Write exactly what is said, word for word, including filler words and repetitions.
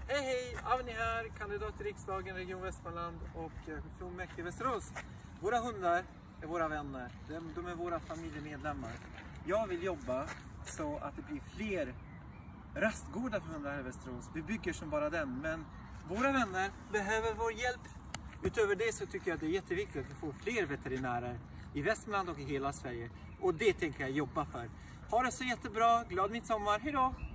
Hej hej! Avni här, kandidat till riksdagen, Region Västmanland och fullmäktige Västerås. Våra hundar är våra vänner, de, de är våra familjemedlemmar. Jag vill jobba så att det blir fler rastgårdar för hundar här i Västerås. Vi bygger som bara den, men våra vänner behöver vår hjälp. Utöver det så tycker jag att det är jätteviktigt att vi får fler veterinärer i Västmanland och i hela Sverige. Och det tänker jag jobba för. Ha det så jättebra, glad midsommar, hejdå!